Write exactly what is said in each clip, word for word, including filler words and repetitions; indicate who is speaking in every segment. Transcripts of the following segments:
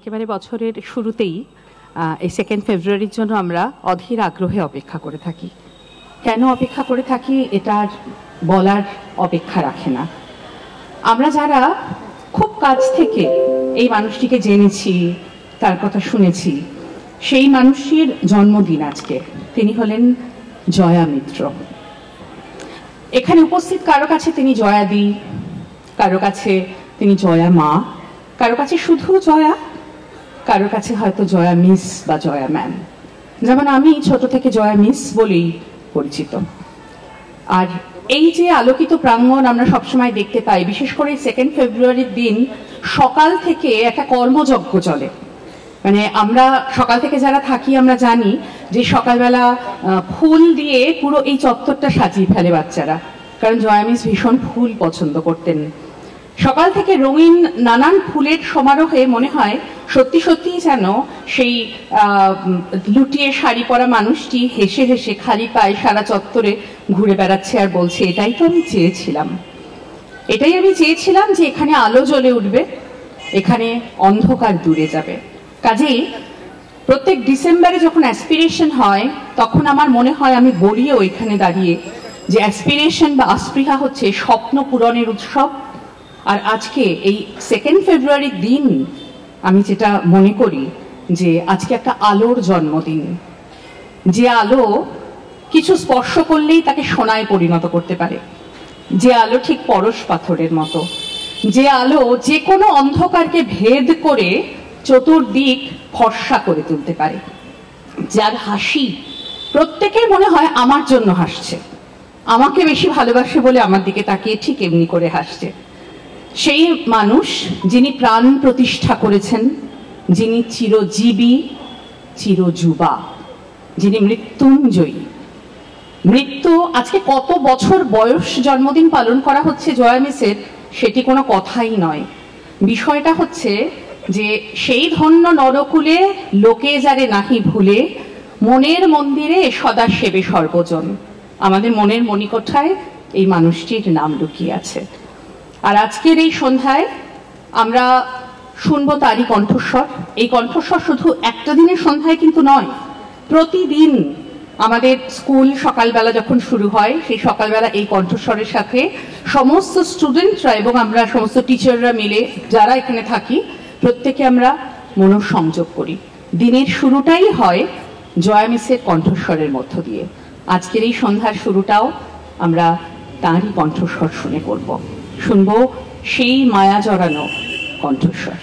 Speaker 1: একেবারে বছরের শুরুতেই এই সেকেন্ড ফেব্রুয়ারির জন্য আমরা অধীর আগ্রহে অপেক্ষা করে থাকি। কেন অপেক্ষা করে থাকি এটার বলার অপেক্ষা রাখে না। আমরা যারা খুব কাছ থেকে এই মানুষটিকে জেনেছি, তার কথা শুনেছি, সেই মানুষটির জন্মদিন আজকে। তিনি হলেন জয়া মিত্র। এখানে উপস্থিত কারো কাছে তিনি জয়াদি, কারো কাছে তিনি জয়া মা, কারো কাছে শুধু জয়া, কারো কাছে হয়তো জয়া মিস বা জয়া ম্যাম। যেমন আমি ছোট থেকে জয়া মিস বলেই পরিচিত। আর এই যে আলোকিত প্রাঙ্গণ আমরা সবসময় দেখতে পাই, বিশেষ করে সেকেন্ড ফেব্রুয়ারির দিন সকাল থেকে একটা কর্মযজ্ঞ চলে। মানে আমরা সকাল থেকে যারা থাকি আমরা জানি যে সকালবেলা ফুল দিয়ে পুরো এই চত্বরটা সাজিয়ে ফেলে বাচ্চারা, কারণ জয়া মিস ভীষণ ফুল পছন্দ করতেন। সকাল থেকে রঙিন নানান ফুলের সমারোহে মনে হয় সত্যি সত্যি যেন সেই লুটিয়ে শাড়ি পরা মানুষটি হেসে হেসে খালি পায়ে সারা চত্বরে ঘুরে বেড়াচ্ছে আর বলছে, এটাই তো আমি চেয়েছিলাম, এটাই আমি চেয়েছিলাম যে এখানে আলো জ্বলে উঠবে, এখানে অন্ধকার দূরে যাবে। কাজেই প্রত্যেক ডিসেম্বরে যখন অ্যাসপিরেশন হয় তখন আমার মনে হয় আমি বলিও ওইখানে দাঁড়িয়ে যে অ্যাসপিরেশন বা আস্পৃহা হচ্ছে স্বপ্ন পূরণের উৎসব। আর আজকে এই সেকেন্ড ফেব্রুয়ারির দিন আমি যেটা মনে করি যে আজকে একটা আলোর জন্মদিন, যে আলো কিছু স্পর্শ করলেই তাকে সোনায় পরিণত করতে পারে, যে আলো ঠিক পরশ পাথরের মতো, যে আলো যে কোনো অন্ধকারকে ভেদ করে চতুর্দিক ফর্সা করে তুলতে পারে, যার হাসি প্রত্যেকের মনে হয় আমার জন্য হাসছে, আমাকে বেশি ভালোবাসে বলে আমার দিকে তাকিয়ে ঠিক এমনি করে হাসছে। সেই মানুষ যিনি প্রাণ প্রতিষ্ঠা করেছেন, যিনি চিরজীবী চিরযুবা, যিনি মৃত্যুঞ্জয়ী। মৃত্যু আজকে কত বছর বয়স জন্মদিন পালন করা হচ্ছে জয়া মিসের, সেটি কোনো কথাই নয়। বিষয়টা হচ্ছে যে সেই ধন্য নরকুলে লোকে যারে নাহি ভুলে, মনের মন্দিরে সদা সেবে সর্বজন। আমাদের মনের মণিকোঠায় এই মানুষটির নাম লুকিয়ে আছে। আর আজকের এই সন্ধ্যায় আমরা শুনবো তারই কণ্ঠস্বর। এই কণ্ঠস্বর শুধু একটা দিনের সন্ধ্যায় কিন্তু নয়, প্রতিদিন আমাদের স্কুল সকালবেলা যখন শুরু হয় সেই সকালবেলা এই কণ্ঠস্বরের সাথে সমস্ত স্টুডেন্টরা এবং আমরা সমস্ত টিচাররা মিলে যারা এখানে থাকি প্রত্যেকে আমরা মনোসংযোগ করি। দিনের শুরুটাই হয় জয়া মিসের কণ্ঠস্বরের মধ্য দিয়ে। আজকের এই সন্ধ্যার শুরুটাও আমরা তাঁরই কণ্ঠস্বর শুনে করব। শুনবো সেই মায়া জড়ানো কণ্ঠস্বর।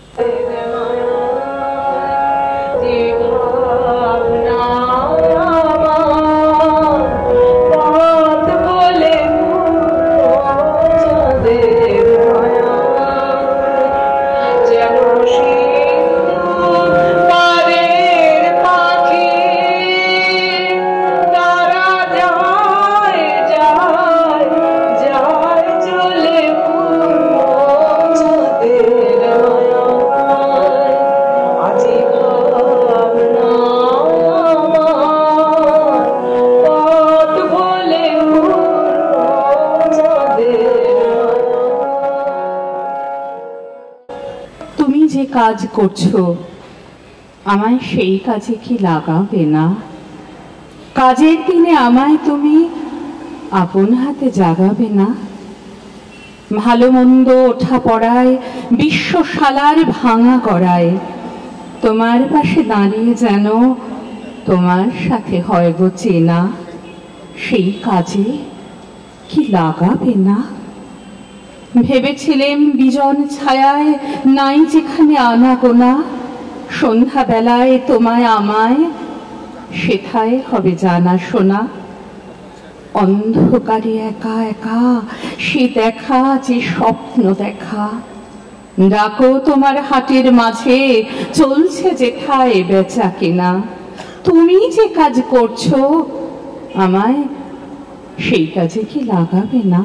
Speaker 1: কাজ করছো আমায় সেই কাজে কি লাগাবে না? কাজের দিনে আমায় তুমি আপন হাতে জাগাবে না? ভালো মন্দ ওঠা পড়ায় বিশ্বশালার ভাঙা করায় তোমার পাশে দাঁড়িয়ে যেন তোমার সাথে হয় গো চেনা, সেই কাজে কি লাগাবে না? ভেবেছিলেম বিজন ছায়ায় নাই যেখানে আনাগোনা, সন্ধ্যা বেলায় তোমায় আমায় সেথায় হবে জানা শোনা। অন্ধকারে একা একা সে দেখা যে স্বপ্ন দেখা, ডাকো তোমার হাটের মাঝে চলছে যেথায় বেচা কেনা। তুমি যে কাজ করছো আমায় সেই কাজে কি লাগাবে না?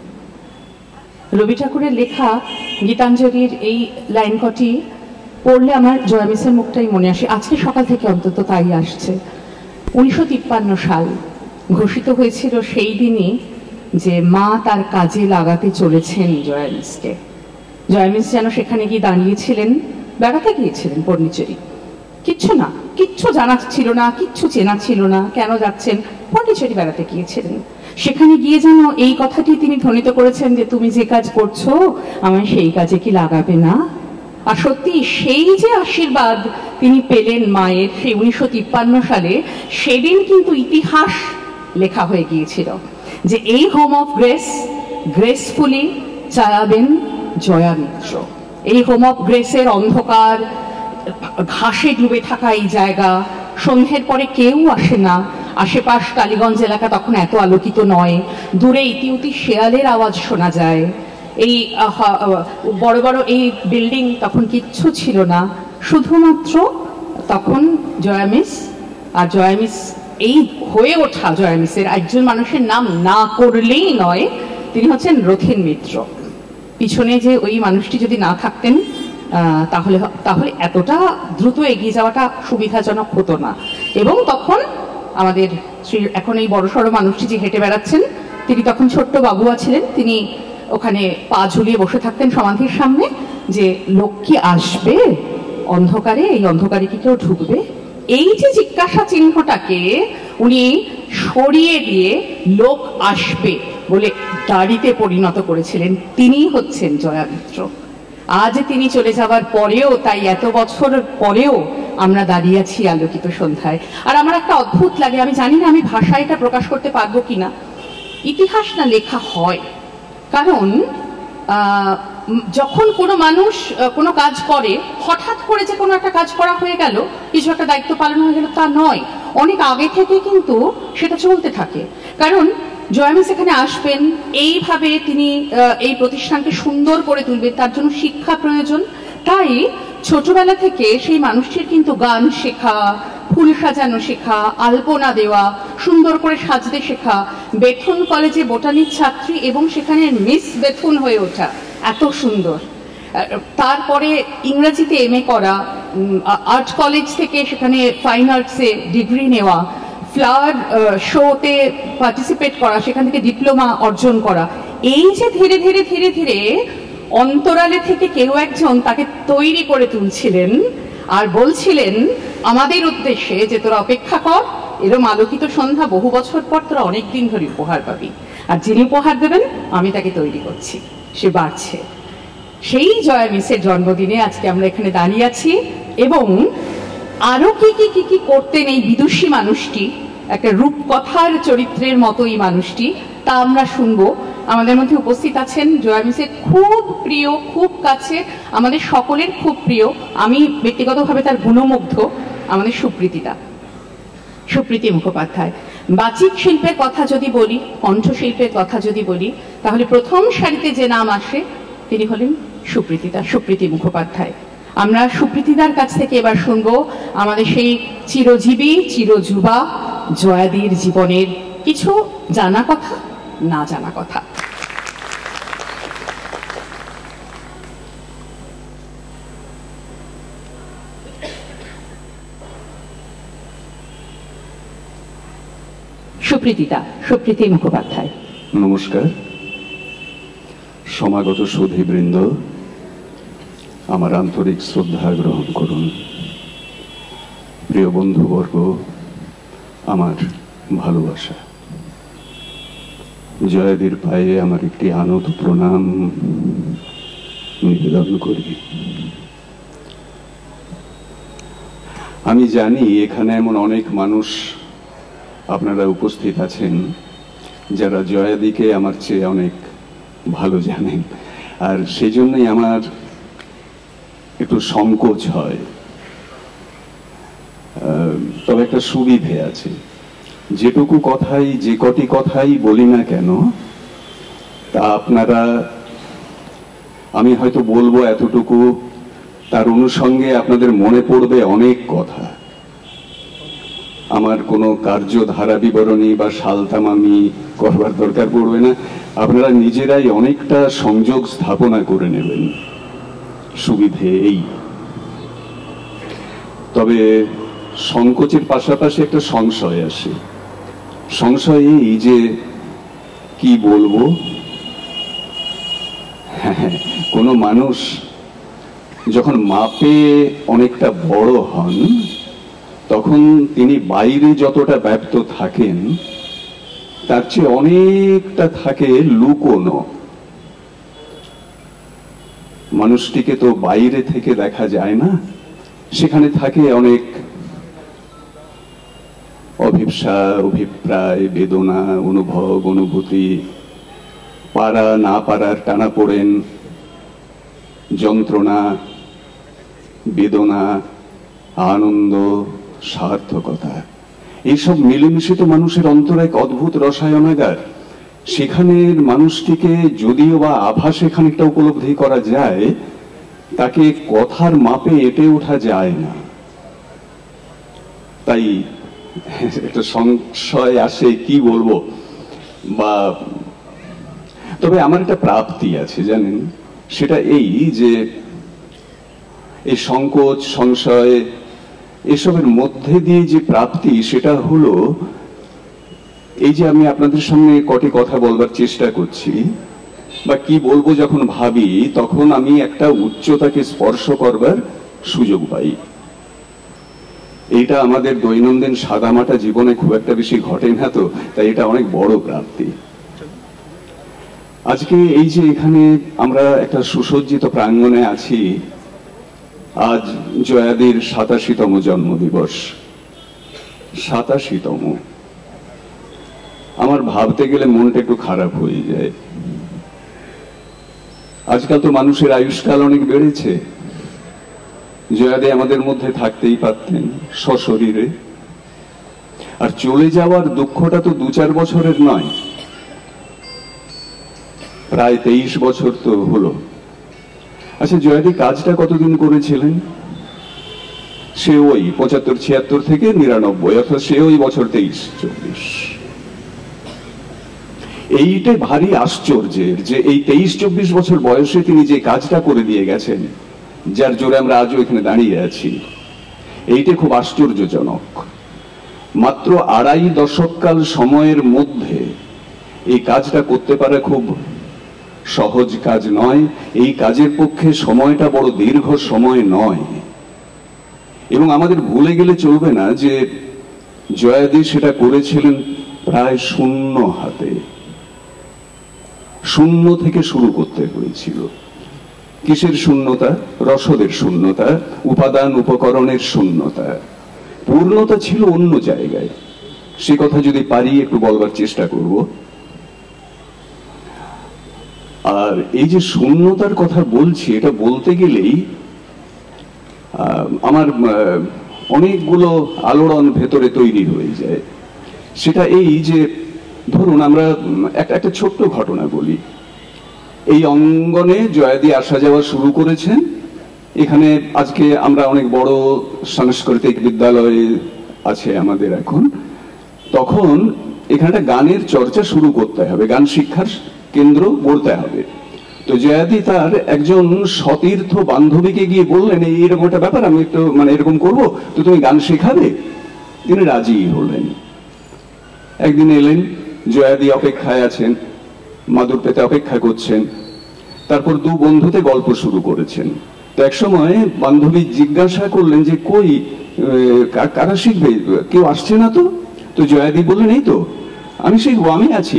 Speaker 1: রবি ঠাকুরের লেখা গীতাঞ্জলির এই লাইন কটি পড়লে আমার জয়া মিসের মুখটাই মনে আসে। আজকে সকাল থেকে অন্তত তাই আসছে। উনিশশো তিপ্পান্ন সাল ঘোষিত হয়েছিল সেই দিনই যে মা তার কাজে লাগাতে চলেছেন জয়া মিসকে। জয়া মিস যেন সেখানে গিয়ে দাঁড়িয়েছিলেন বেড়াতে গিয়েছিলেন পন্ডিচেরি, কিচ্ছু না, কিচ্ছু জানা ছিল না, কিচ্ছু চেনা ছিল না, কেন যাচ্ছেন, পন্ডিচেরি বেড়াতে গিয়েছিলেন। সেখানে গিয়ে যেন এই কথাটি তিনি ধ্বনিত করেছেন যে তুমি যে কাজ করছো আমায় সেই কাজে কি লাগাবে না। আর সত্যি সেই যে আশীর্বাদ তিনি পেলেন মায়ের সেই উনিশশো তিপ্পান্ন সালে, সেদিন কিন্তু ইতিহাস লেখা হয়ে গিয়েছিল যে এই হোম অফ গ্রেস গ্রেসফুলি চালাবেন জয়া মিত্র। এই হোম অফ গ্রেসের অন্ধকার ঘাসে ডুবে থাকা এই জায়গা, সন্ধ্যের পরে কেউ আসে না, আশেপাশ টালিগঞ্জ এলাকা তখন এত আলোকিত নয়, দূরে ইতিউতি শেয়ালের আওয়াজ শোনা যায়, এই বড় বড় এই বিল্ডিং তখন কিচ্ছু ছিল না, শুধুমাত্র তখন জয়া মিস আর জয়া মিস এই হয়ে ওঠা জয়া মিসের একজন মানুষের নাম না করলেই নয়, তিনি হচ্ছেন রথীন মিত্র। পিছনে যে ওই মানুষটি যদি না থাকতেন তাহলে তাহলে এতটা দ্রুত এগিয়ে যাওয়াটা সুবিধাজনক হতো না। এবং তখন আমাদের শ্রী এখন এই বড়সড় মানুষটি যে হেঁটে বেড়াচ্ছেন, তিনি তখন ছোট্ট বাবুয়া ছিলেন, তিনি ওখানে পা ঝুলিয়ে বসে থাকতেন সমাধির সামনে, যে লোক কি আসবে অন্ধকারে, এই অন্ধকারে কি কেউ ঢুকবে, এই যে জিজ্ঞাসা চিহ্নটাকে উনি সরিয়ে দিয়ে লোক আসবে বলে দাড়িতে পরিণত করেছিলেন। তিনি হচ্ছেন জয়া মিত্র। আজ তিনি চলে যাওয়ার পরেও, তাই এত বছর পরেও আমরা দাঁড়িয়ে আছি আলোকিত সন্ধ্যায়। আর আমার একটা অদ্ভুত লাগে, আমি জানি না আমি ভাষায় এটা প্রকাশ করতে পারবো কিনা, ইতিহাস না লেখা হয়, কারণ যখন কোনো মানুষ কোনো কাজ করে, হঠাৎ করে যে কোনো একটা কাজ করা হয়ে গেল, কিছু একটা দায়িত্ব পালন হয়ে গেল, তা নয়, অনেক আগে থেকে কিন্তু সেটা চলতে থাকে। কারণ জয়া মিস এখানে আসবেন, এইভাবে তিনি এই প্রতিষ্ঠানকে সুন্দর করে তুলবেন, তার জন্য শিক্ষা প্রয়োজন। তাই ছোটবেলা থেকে সেই মানুষটির কিন্তু গান শেখা, ফুল সাজানো শেখা, আলপনা দেওয়া, সুন্দর করে সাজতে শেখা, বেথুন কলেজে বোটানির ছাত্রী এবং সেখানে মিস বেথুন হয়ে ওঠা, এত সুন্দর। তারপরে ইংরেজিতে এম এ করা, আর্ট কলেজ থেকে সেখানে ফাইন আর্টসে ডিগ্রি নেওয়া, ফ্লাওয়ার শোতে পার্টিসিপেট করা, সেখান থেকে ডিপ্লোমা অর্জন করা, এই যে ধীরে ধীরে ধীরে ধীরে অন্তরালে থেকে কেউ একজন তাকে তৈরি করে তুলছিলেন আর বলছিলেন আমাদের উদ্দেশ্যে যে তোরা অপেক্ষা কর, এরম আলোকিত সন্ধ্যা বহু বছর পর তোরা অনেক দিন ধরে উপহার পাবি, আর যিনি উপহার দেবেন আমি তাকে তৈরি করছি, সে বাড়ছে। সেই জয়া মিসের জন্মদিনে আজকে আমরা এখানে দাঁড়িয়ে আছি, এবং আরো কি কি কি কি করতেন এই বিদুষী মানুষটি, একটা রূপকথার চরিত্রের মতো এই মানুষটি, তা আমরা শুনবো। আমাদের মধ্যে উপস্থিত আছেন জয়া মিসের খুব প্রিয়, খুব কাছে, আমাদের সকলের খুব প্রিয়, আমি ব্যক্তিগতভাবে তার গুণমুগ্ধ, আমাদের সুপ্রীতিদা, সুপ্রীতি মুখোপাধ্যায়। বাচিক শিল্পের কথা যদি বলি, কণ্ঠশিল্পের কথা যদি বলি, তাহলে প্রথম সারিতে যে নাম আসে তিনি হলেন সুপ্রীতিদা, সুপ্রীতি মুখোপাধ্যায়। আমরা সুপ্রীতিদার কাছ থেকে এবার শুনবো আমাদের সেই চিরজীবী চিরযুবা জয়াদির জীবনের কিছু জানা কথা, না জানা কথা। সুপ্রীতিদা, সুপ্রীতি মুখোপাধ্যায়।
Speaker 2: নমস্কার। সমাগত সুধীবৃন্দ, আমার আন্তরিক শ্রদ্ধা গ্রহণ করুন। প্রিয় বন্ধুবর্গ, আমার ভালোবাসা, জয়াদির পায়ে আমার একটি আনত প্রণাম নিবেদন করি। আমি জানি এখানে এমন অনেক মানুষ আপনারা উপস্থিত আছেন যারা জয়াদিকে আমার চেয়ে অনেক ভালো জানেন, আর সেই জন্যই আমার একটু সংকোচ হয়। তবে একটা সুবিধে আছে, যেটুকু কথাই যে কটি কথাই বলি না কেন, তা আপনারা, আমি হয়তো বলবো এতটুকু, তার অনুষঙ্গে আপনাদের মনে পড়বে অনেক কথা। আমার কোনো কার্যধারা বিবরণী বা সালতামামি করবার দরকার পড়বে না, আপনারা নিজেরাই অনেকটা সংযোগ স্থাপনা করে নেবেন। সুবিধে এই। তবে সংকোচের পাশাপাশি একটা সংশয় আসে। সংশয় এই যে কি বলবো, কোনো মানুষ যখন মাপে অনেকটা বড় হন তখন তিনি বাইরে যতটা ব্যপ্ত থাকেন তার চেয়ে অনেকটা থাকে লুকোনো। মানুষটিকে তো বাইরে থেকে দেখা যায় না, সেখানে থাকে অনেক অভিপ্সা, অভিপ্রায়, বেদনা, অনুভব, অনুভূতি, পারা না পারার টানাপোড়েন, যন্ত্রণা, বেদনা, আনন্দ, সার্থকতা, এইসব মিলেমিশে তো মানুষের অন্তর এক অদ্ভুত রসায়নাগার। সেখানের মানুষটিকে যদিও বা আভাসে খানিকটা উপলব্ধি করা যায়, তাকে কথার মাপে এঁটে ওঠা যায় না। তাই একটা সংশয় আসে কি বলবো। বা তবে আমার একটা প্রাপ্তি আছে জানেন, সেটা এই যে এই সংকোচ, সংশয়, এসবের মধ্যে দিয়ে যে প্রাপ্তি, সেটা হলো এই যে আমি আপনাদের সামনে কটি কথা বলবার চেষ্টা করছি বা কি বলবো যখন ভাবি, তখন আমি একটা উচ্চতাকে স্পর্শ করবার সুযোগ পাই। এইটা আমাদের দৈনন্দিন সাদামাটা জীবনে খুব একটা বেশি ঘটে না, তো তাই এটা অনেক বড় প্রাপ্তি। আজকে এই যে এখানে আমরা একটা সুসজ্জিত প্রাঙ্গণে আছি, আজ জয়াদির সাতাশিতম জন্মদিবস। সাতাশিতম, আমার ভাবতে গেলে মনটা একটু খারাপ হয়ে যায়। আজকাল তো মানুষের আয়ুষ্কাল অনেক বেড়েছে। জয়াদি আমাদের মধ্যে থাকতেই পারতেন সশরীরে, আর চলে যাওয়ার দুঃখটা তো দু চার বছরের নয়, প্রায় তেইশ বছর তো হলো। আচ্ছা, জয়াদি কাজটা কতদিন করেছিলেন? সে ওই পঁচাত্তর ছিয়াত্তর থেকে নিরানব্বই, অর্থাৎ সে ওই বছর তেইশ চব্বিশ। এইটা ভারী আশ্চর্যের যে এই তেইশ চব্বিশ বছর বয়সে তিনি যে কাজটা করে দিয়ে গেছেন, যার জোরে আমরা আজও এখানে দাঁড়িয়ে আছি, এইটা খুব আশ্চর্যজনক। মাত্র আড়াই দশককাল সময়ের মধ্যে এই কাজটা করতে পারা খুব সহজ কাজ নয়। এই কাজের পক্ষে সময়টা বড় দীর্ঘ সময় নয়। এবং আমাদের ভুলে গেলে চলবে না যে জয়াদি সেটা করেছিলেন প্রায় শূন্য হাতে। শূন্য থেকে শুরু করতে হয়েছিল। কিসের শূন্যতা? রসদের শূন্যতা, উপাদান উপকরণের শূন্যতা। পূর্ণতা ছিল অন্য জায়গায়। সে কথা যদি পারি একটু বলবার চেষ্টা করব। আর এই যে শূন্যতার কথা বলছি, এটা বলতে গেলেই আমার অনেকগুলো আলোড়ন ভেতরে তৈরি হয়ে যায়। সেটা এই যে ধরুন আমরা একটা একটা ছোট্ট ঘটনা বলি। এই অঙ্গনে জয়াদি আসা যাওয়া শুরু করেছেন। এখানে আজকে আমরা অনেক বড় সাংস্কৃতিক বিদ্যালয় আছে আমাদের এখন। তখন এখানে একটা গানের চর্চা শুরু করতে হবে, গান শিক্ষার কেন্দ্র গড়তে হবে। তো জয়াদি তার একজন সতীর্থ বান্ধবীকে গিয়ে বললেন, এইরকম একটা ব্যাপার, আমি একটু মানে এরকম করবো, তো তুমি গান শেখাবে? তিনি রাজি হলেন। একদিন এলেন, জয়াদি অপেক্ষায় আছেন, মাদুর পেতে অপেক্ষা করছেন। তারপর দু বন্ধুতে গল্প শুরু করেছেন। তো এক সময় বান্ধবী জিজ্ঞাসা করলেন যে কই কারা শিখবে, কেউ আসছে না তো? তো জয়াদি বললেন, এই তো আমি শিখবো, আমি আছি।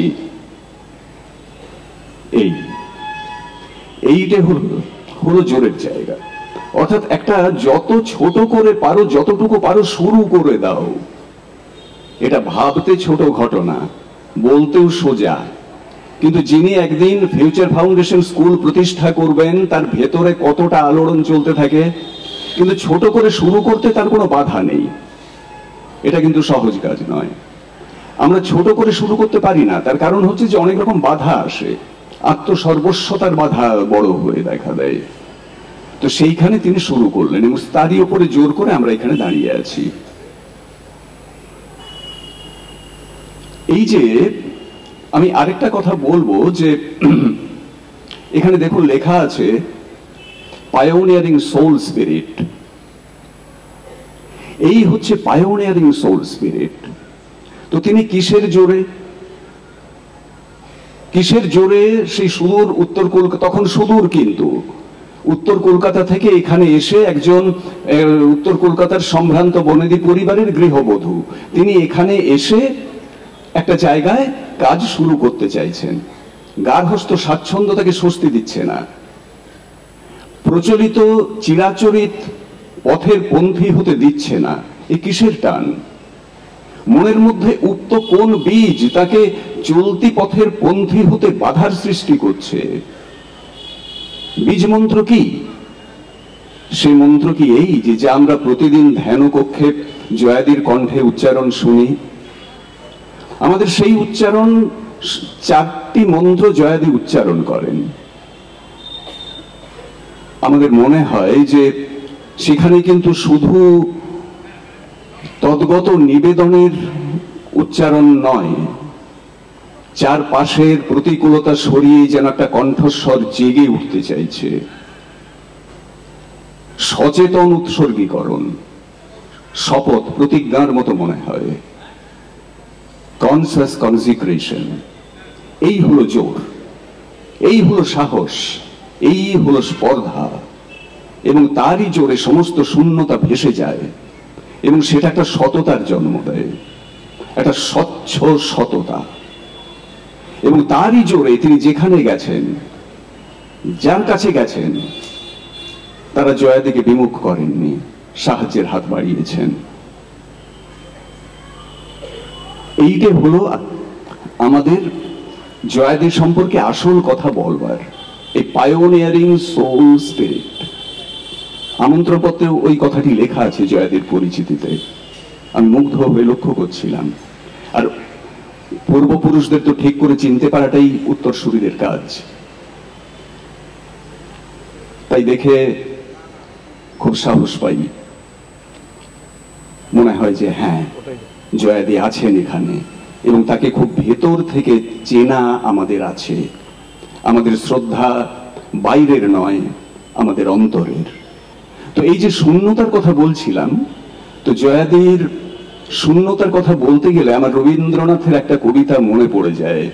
Speaker 2: এই এইটা হলো হলো জোরের জায়গা। অর্থাৎ একটা যত ছোট করে পারো, যতটুকু পারো শুরু করে দাও। এটা ভাবতে ছোট ঘটনা, বলতেও সোজা, কিন্তু যিনি একদিন ফিউচার ফাউন্ডেশন স্কুল প্রতিষ্ঠা করবেন, তার ভেতরে কতটা আলোড়ন চলতে থাকে। কিন্তু ছোট করে শুরু করতে তার কোনো বাধা নেই। এটা কিন্তু সহজ কাজ নয়। আমরা ছোট করে শুরু করতে পারি না, তার কারণ হচ্ছে যে অনেক রকম বাধা আসে। আত্মসর্বস্বতার বাধা বড় হয়ে দেখা দেয়। তো সেইখানে তিনি শুরু করলেন এবং তারই উপরে জোর করে আমরা এখানে দাঁড়িয়ে আছি। এই যে আমি আরেকটা কথা বলবো যে এখানে দেখুন লেখা আছে পায়োনিয়ারিং সোল স্পিরিট। এই হচ্ছে পায়োনিয়ারিং সোল স্পিরিট। তো তিনি কিসের জোরে কিসের জোরে সেই সুদূর উত্তর কলকাতা, তখন সুদূর কিন্তু উত্তর কলকাতা থেকে এখানে এসে একজন উত্তর কলকাতার সম্ভ্রান্ত বনেদি পরিবারের গৃহবধূ, তিনি এখানে এসে একটা জায়গায় কাজ শুরু করতে চাইছেন। গার্হস্থ স্বাচ্ছন্দ্য তাকে স্বস্তি দিচ্ছে না। প্রচলিত চিরাচরিত পথের পন্থী হতে দিচ্ছে না। এ কিসের টান? মনের মধ্যে উক্ত কোন বীজ তাকে চলতি পথের পন্থী হতে বাধার সৃষ্টি করছে? বীজ মন্ত্র কি? সেই মন্ত্র কি এই যে যা আমরা প্রতিদিন ধ্যান কক্ষে জয়াদির কণ্ঠে উচ্চারণ শুনি? আমাদের সেই উচ্চারণ, চারটি মন্ত্র জয়াদি উচ্চারণ করেন। আমাদের মনে হয় যে সেখানে কিন্তু শুধু তদ্গত নিবেদনের উচ্চারণ নয়, চারপাশের প্রতিকূলতা সরিয়ে যেন একটা কণ্ঠস্বর জেগে উঠতে চাইছে। সচেতন উৎসর্গীকরণ, শপথ, প্রতিজ্ঞার মতো মনে হয়। কনসাস কনসিক্রেশন, এই হলো জোর, এই হলো সাহস, এই হলো স্পর্ধা, এবং তারই জোরে সমস্ত শূন্যতা ভেসে যায় এবং সেটা একটা সততার জন্ম দেয়, একটা স্বচ্ছ সততা। এবং তারই জোরে তিনি যেখানে গেছেন, যার কাছে গেছেন, তারা জয়াদিকে বিমুখ করেননি, সাহায্যের হাত বাড়িয়েছেন। এইটা হলো আমাদের জয়াদি সম্পর্কে আসল কথা বলবার, এই পায়োনিয়ারিং সোল স্পিরিট। আমন্ত্রণপত্রেও ওই কথাটি লেখা আছে জয়াদির পরিচিতিতে। আমি মুগ্ধ হয়ে লক্ষ্য করছিলাম। আর পূর্বপুরুষদের তো ঠিক করে চিনতে পারাটাই উত্তরসূরিদের কাজ। তাই দেখে খুব সাহস পাই, মনে হয় যে হ্যাঁ, জয়াদি আছেন এখানে এবং তাকে খুব ভেতর থেকে চেনা আমাদের আছে। আমাদের শ্রদ্ধা বাইরের নয়, আমাদের অন্তরের। তো এই যে শূন্যতার কথা বলছিলাম, তো জয়াদির শূন্যতার কথা বলতে গেলে আমার রবীন্দ্রনাথের একটা কবিতা মনে পড়ে যায়।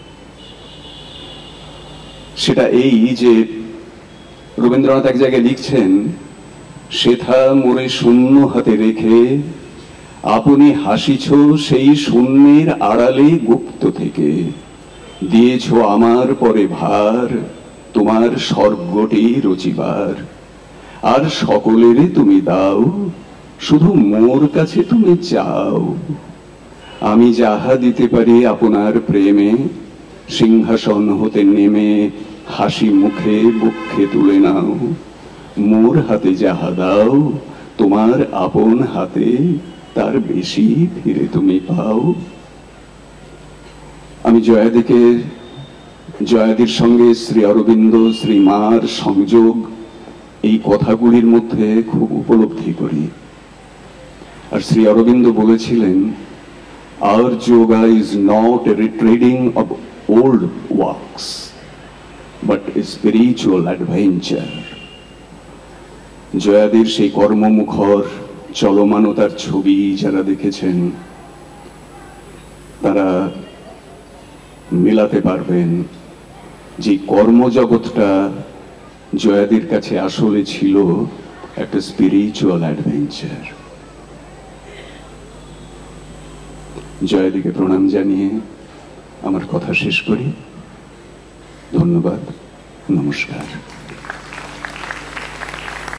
Speaker 2: সেটা এই যে রবীন্দ্রনাথ এক জায়গায় লিখছেন, সেথা মোরে শূন্য হাতে রেখে আপনি হাসিছ সেই শূন্যের আড়ালে গুপ্ত থেকে, দিয়েছ আমার পরে ভার তোমার স্বর্গটি রচিবার, আর সকলের তুমি দাও শুধু মোর কাছে তুমি চাও। আমি যাহা দিতে পারি আপনার প্রেমে, সিংহাসন হতে নেমে হাসি মুখে বক্ষে তুলে নাও। মোর হাতে যাহা দাও তোমার আপন হাতে, তার বেশি ফিরে তুমি পাও। আমি জয়াদিকে, জয়াদির সঙ্গে শ্রী অরবিন্দ, শ্রী মার সংযোগ এই কথাগুলির মধ্যে খুব উপলব্ধি করি। আর শ্রী অরবিন্দ বলেছিলেন, our yoga is not a retreading of old works but a spiritual adventure. জয়াদির সেই কর্মমুখর চলমানতার ছবি যারা দেখেছেন তারা মেলাতে পারবেন যে কর্মজগৎটা জয়াদির কাছে আসলে ছিল একটা স্পিরিচুয়াল অ্যাডভেঞ্চার। জয়াদিকে প্রণাম জানিয়ে আমার কথা শেষ করি। ধন্যবাদ, নমস্কার।